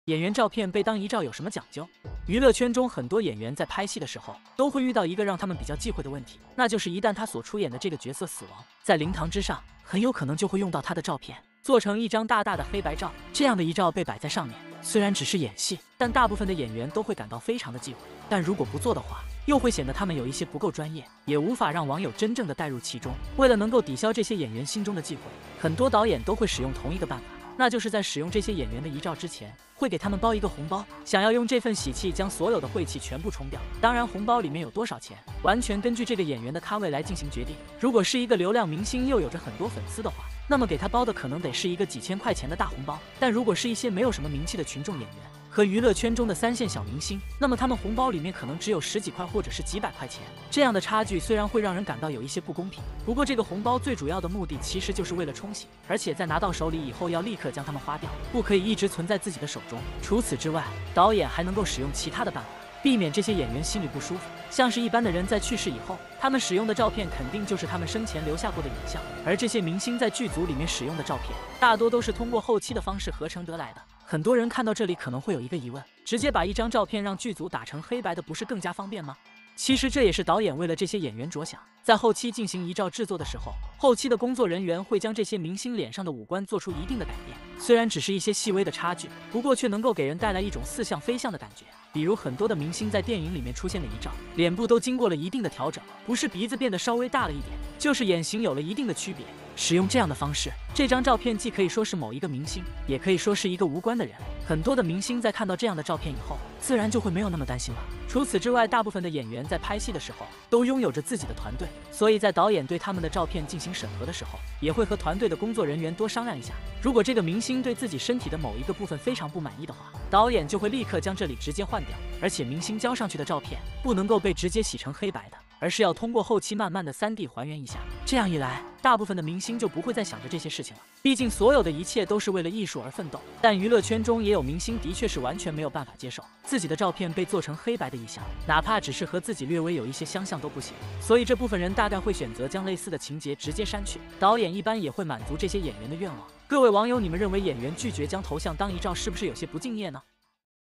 演员照片被当遗照有什么讲究？娱乐圈中很多演员在拍戏的时候都会遇到一个让他们比较忌讳的问题，那就是一旦他所出演的这个角色死亡，在灵堂之上很有可能就会用到他的照片，做成一张大大的黑白照。这样的遗照被摆在上面，虽然只是演戏，但大部分的演员都会感到非常的忌讳。但如果不做的话，又会显得他们有一些不够专业，也无法让网友真正的带入其中。为了能够抵消这些演员心中的忌讳，很多导演都会使用同一个办法。那就是在使用这些演员的遗照之前，会给他们包一个红包，想要用这份喜气将所有的晦气全部冲掉。当然，红包里面有多少钱，完全根据这个演员的咖位来进行决定。如果是一个流量明星，又有着很多粉丝的话，那么给他包的可能得是一个几千块钱的大红包。但如果是一些没有什么名气的群众演员和娱乐圈中的3线小明星，那么他们红包里面可能只有10几块或者是几百块钱。这样的差距虽然会让人感到有一些不公平，不过这个红包最主要的目的其实就是为了冲洗，而且在拿到手里以后要立刻将它们花掉，不可以一直存在自己的手中。除此之外，导演还能够使用其他的办法，避免这些演员心里不舒服。像是一般的人在去世以后，他们使用的照片肯定就是他们生前留下过的影像，而这些明星在剧组里面使用的照片，大多都是通过后期的方式合成得来的。很多人看到这里可能会有一个疑问，直接把一张照片让剧组打成黑白的，不是更加方便吗？其实这也是导演为了这些演员着想，在后期进行遗照制作的时候，后期的工作人员会将这些明星脸上的五官做出一定的改变，虽然只是一些细微的差距，不过却能够给人带来一种似像非像的感觉。比如很多的明星在电影里面出现的遗照，脸部都经过了一定的调整，不是鼻子变得稍微大了一点，就是眼型有了一定的区别。使用这样的方式，这张照片既可以说是某一个明星，也可以说是一个无关的人。很多的明星在看到这样的照片以后，自然就会没有那么担心了。除此之外，大部分的演员在拍戏的时候都拥有着自己的团队，所以在导演对他们的照片进行审核的时候，也会和团队的工作人员多商量一下。如果这个明星对自己身体的某一个部分非常不满意的话，导演就会立刻将这里直接换掉。而且明星交上去的照片不能够被直接洗成黑白的，而是要通过后期慢慢的3D 还原一下。这样一来，大部分的明星就不会再想着这些事情了。毕竟所有的一切都是为了艺术而奋斗。但娱乐圈中也有明星的确是完全没有办法接受自己的照片被做成黑白的意象，哪怕只是和自己略微有一些相像都不行。所以这部分人大概会选择将类似的情节直接删去。导演一般也会满足这些演员的愿望。各位网友，你们认为演员拒绝将头像当遗照是不是有些不敬业呢？